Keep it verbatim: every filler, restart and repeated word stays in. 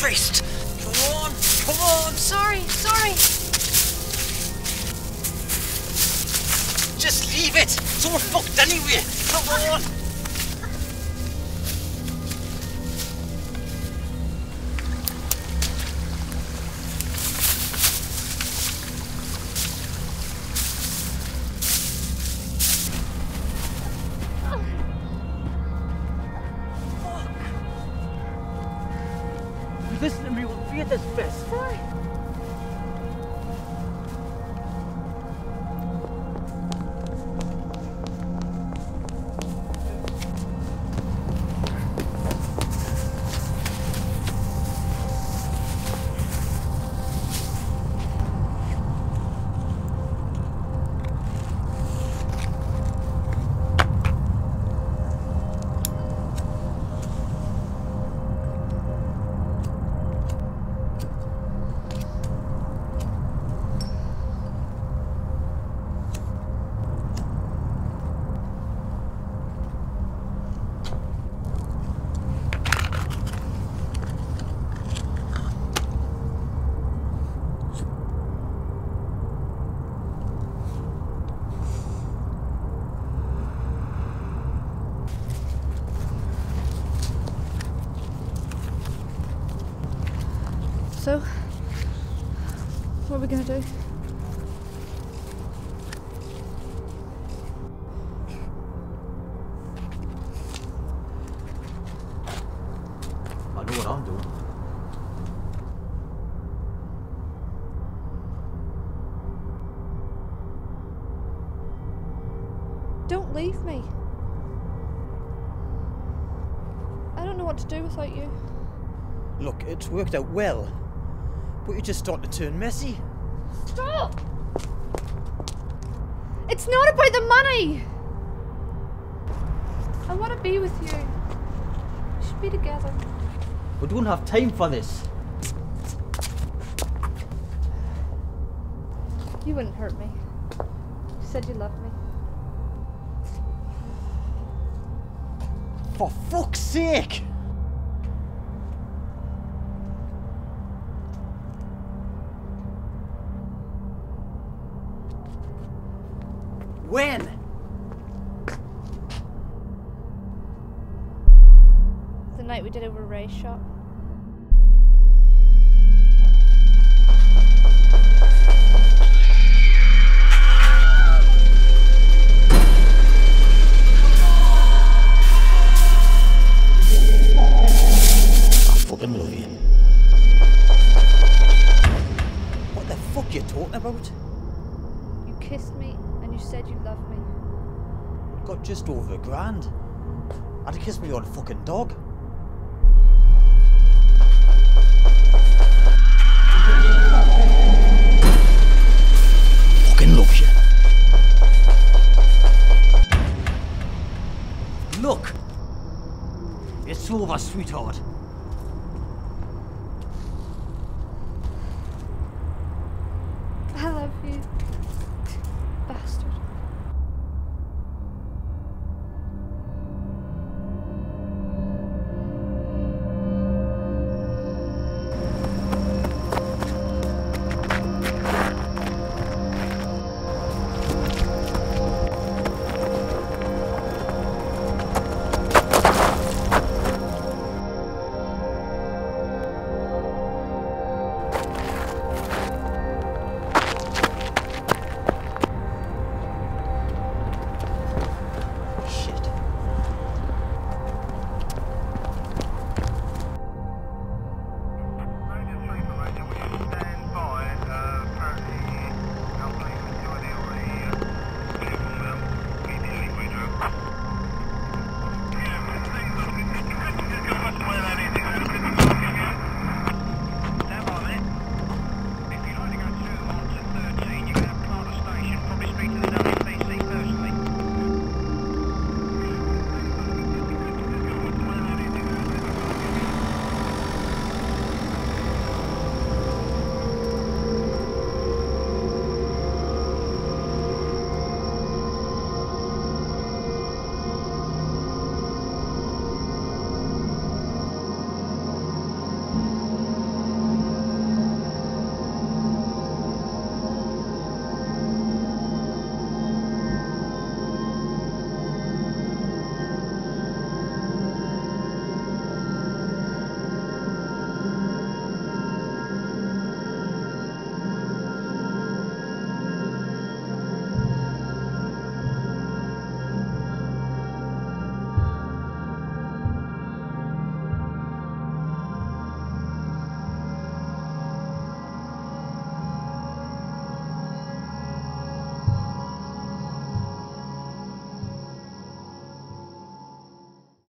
Christ! Come on! Come on! Sorry, sorry! Just leave it! It's all fucked anyway! Come on! Listen to me, we'll be at this best. Sorry. So, what are we gonna do? I know what I'm doing. Don't leave me. I don't know what to do without you. Look, it's worked out well. But you're just starting to turn messy. Stop! It's not about the money! I want to be with you. We should be together. We don't have time for this. You wouldn't hurt me. You said you loved me. For fuck's sake! When? The night we did over Ray's shop. I fucking love you. What the fuck are you talking about? You kissed me and you said you loved me. Got just over a grand. I'd kiss me on a fucking dog. Fucking love you. Look! It's over, sweetheart.